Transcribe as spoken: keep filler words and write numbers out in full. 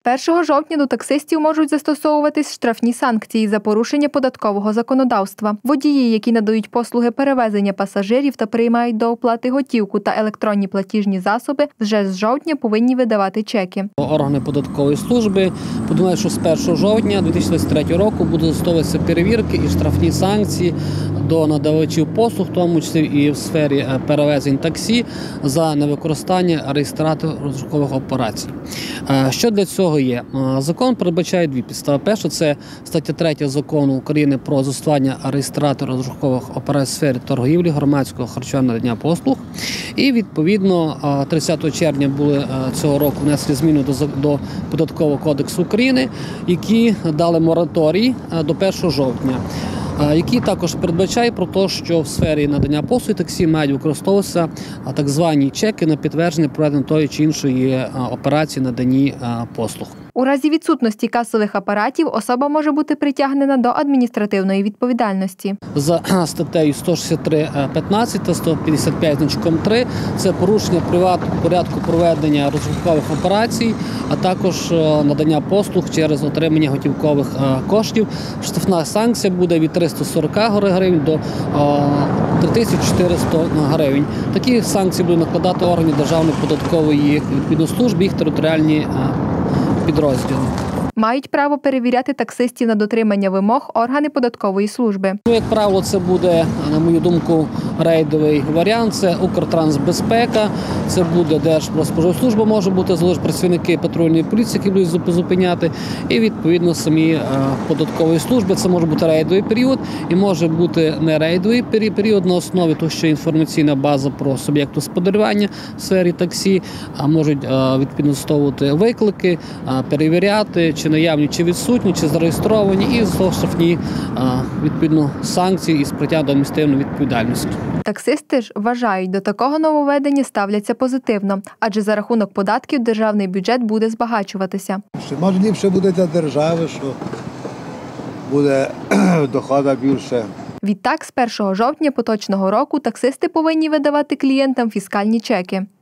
першого жовтня до таксистів можуть застосовуватись штрафні санкції за порушення податкового законодавства. Водії, які надають послуги перевезення пасажирів та приймають до оплати готівку та електронні платіжні засоби, вже з жовтня повинні видавати чеки. Органи податкової служби подумають, що з першого жовтня дві тисячі двадцять третього року будуть застосовуватися перевірки і штрафні санкції до надавачів послуг, в тому числі і в сфері перевезень таксі, за невикористання реєстраторів розрахункових операцій. Що для цього є? Закон передбачає дві підстави. Перша – це стаття третя Закону України про застосування реєстраторів розрахункових операцій в сфері торгівлі, громадського харчування, надання послуг. І, відповідно, тридцятого червня були цього року внесли зміни до, до Податкового кодексу України, які дали мораторій до першого жовтня. Який також передбачає про те, що в сфері надання послуг таксі мають використовуватися так звані чеки на підтвердження проведення тої чи іншої операції наданні послуг. У разі відсутності касових апаратів особа може бути притягнена до адміністративної відповідальності. За статтею сто шістдесят три п'ятнадцять та сто п'ятдесят п'ять значком три це порушення порядку проведення розрахункових операцій, а також надання послуг через отримання готівкових коштів. Штрафна санкція буде від трьохсот сорока гривень до три тисячі чотириста гривень. Такі санкції будуть накладати органи Державної податкової відповідної служби, їх територіальні підрозділи. Мають право перевіряти таксистів на дотримання вимог органи податкової служби. Ну, як правило, це буде, на мою думку, рейдовий варіант. Це Укртрансбезпека, це буде Держпродспоживслужба, може бути, залежить працівники патрульної поліції, які будуть зупиняти, і, відповідно, самі податкової служби. Це може бути рейдовий період і може бути не рейдовий період на основі того, що інформаційна база про суб'єкт господарювання в сфері таксі, а можуть, відповідно, застосовувати виклики, перевіряти, чи наявні, чи відсутні, чи зареєстровані, і за штрафні, відповідно, санкції і притягнення до адміністративної відповідальності. Таксисти ж вважають, до такого нововведення ставляться позитивно, адже за рахунок податків державний бюджет буде збагачуватися. Може, ліпше буде для держави, що буде доходу більше. Відтак, з першого жовтня поточного року таксисти повинні видавати клієнтам фіскальні чеки.